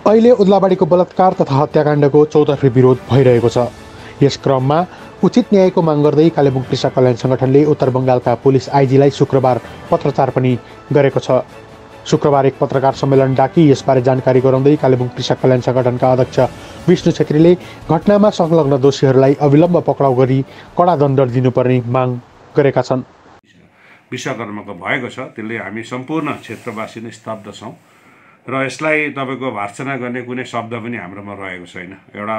अहिले उदलाबाडीको बलात्कार तथा हत्याकाण्डको चौतर्फी विरोध भइरहेको छ। यस क्रममा उचित न्यायको माग गर्दै कालेबुङ कृषक कल्याण सङ्गठनले उत्तर बङ्गालका पुलिस आइजीलाई शुक्रबार पत्रचार पनि गरेको छ। शुक्रबार एक पत्रकार सम्मेलन डाकी यसबारे जानकारी गराउँदै कालेबुङ कृषक कल्याण सङ्गठनका अध्यक्ष विष्णु छेत्रीले घटनामा संलग्न दोषीहरूलाई अविलम्ब पक्राउ गरी कडा दण्ड दिनुपर्ने माग गरेका छन्। विश्वकर्माको भएको छ, त्यसले हामी सम्पूर्ण क्षेत्रवासी नै स्तब्ध छौँ र यसलाई तपाईँको भर्त्सना गर्ने कुनै शब्द पनि हाम्रोमा रहेको छैन। एउटा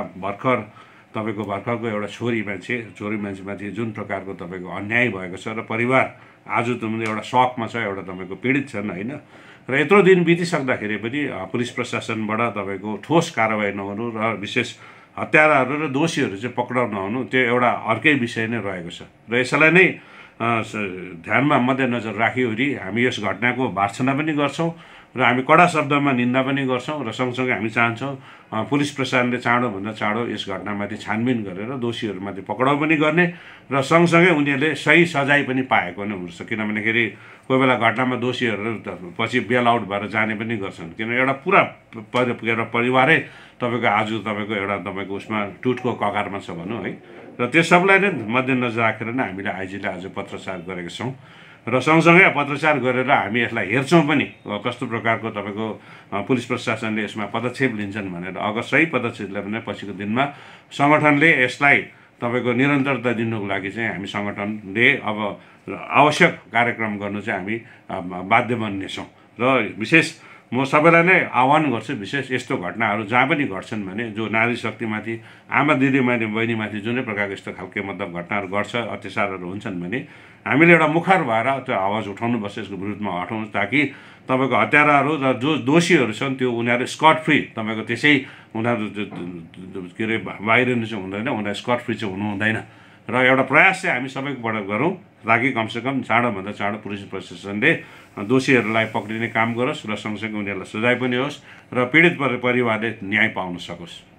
भर्खरको एउटा छोरी मान्छेमाथि जुन प्रकारको तपाईँको अन्याय भएको छ र परिवार आज एउटा सकमा छ, एउटा तपाईँको पीडित छन् होइन। र यत्रो दिन बितिसक्दाखेरि पनि पुलिस प्रशासनबाट तपाईँको ठोस कारवाही नहुनु र विशेष हत्याराहरू र दोषीहरू चाहिँ पक्राउ नहुनु त्यो एउटा अर्कै विषय नै रहेको छ। र यसलाई नै ध्यानमा मध्यनजर राखिवरी हामी यस घटनाको भर्त्सना पनि गर्छौँ र हामी कडा शब्दमा निन्दा पनि गर्छौँ र सँगसँगै हामी चाहन्छौँ पुलिस प्रशासनले चाँडोभन्दा चाँडो यस घटनामाथि छानबिन गरेर दोषीहरूमाथि पक्राउ पनि गर्ने र सँगसँगै उनीहरूले सही सजाय पनि पाएको नै हुन्छ। किनभनेखेरि कोही बेला घटनामा दोषीहरू पछि बेल आउट भएर जाने पनि गर्छन्, किन एउटा पुरा परिवारै तपाईँको आज तपाईँको उसमा टुटको कगारमा छ भनौँ है। र त्यो सबलाई नै मध्यनजर राखेर नै हामीले आइजीले आज पत्रचार गरेका छौँ र सँगसँगै पत्रचार गरेर हामी यसलाई हेर्छौँ पनि कस्तो प्रकारको तपाईँको पुलिस प्रशासनले यसमा पदक्षेप लिन्छन् भनेर। अगर सही पदक्षेप लियो भने पछिको दिनमा सङ्गठनले यसलाई तपाईँको निरन्तरता दिनुको लागि चाहिँ हामी सङ्गठनले अब आवश्यक कार्यक्रम गर्नु चाहिँ हामी बाध्य बन्नेछौँ। र विशेष म सबैलाई नै आह्वान गर्छु, विशेष यस्तो घटनाहरू जहाँ पनि घट्छन् भने जो नारी शक्तिमाथि आमा बहिनीमाथि जुनै प्रकारको यस्तो खालको मतलब घटनाहरू गर्छ, अत्याचारहरू हुन्छन् भने हामीले एउटा मुखर भएर त्यो आवाज उठाउनुपर्छ, यसको विरुद्धमा हटाउनु, ताकि तपाईँको हत्याराहरू र जो दोषीहरू छन् त्यो उनीहरू स्कट फ्री तपाईँको त्यसै उनीहरू के अरे बाहिरिनु चाहिँ हुँदैन, उनीहरू स्कट फ्री चाहिँ हुनु हुँदैन। र एउटा प्रयास चाहिँ हामी सबैबाट गरौँ ताकि कमसेकम चाँडोभन्दा चाँडो पुलिस प्रशासनले दोषीहरूलाई पक्रिने काम गरोस् र सँगसँगै उनीहरूलाई सजाय पनि होस् र पीडित परिवारले न्याय पाउन सकोस्।